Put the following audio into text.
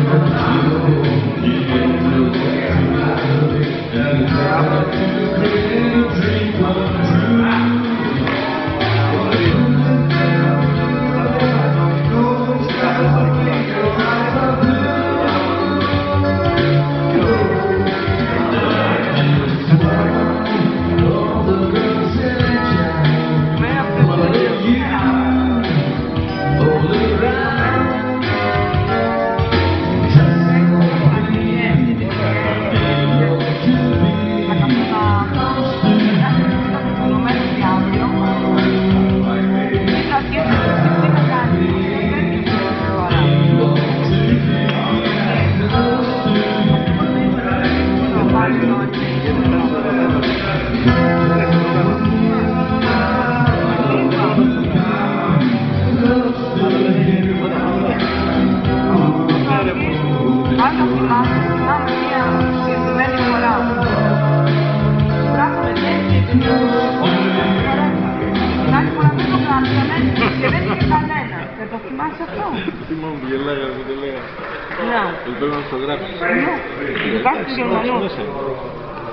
Θυμάσαι αυτό? Θυμάμαι που γελάγα, που το λέγα. Ναι. Ελπίζω να στο γράψεις. Ναι. Υπάρχει του Γερμανού.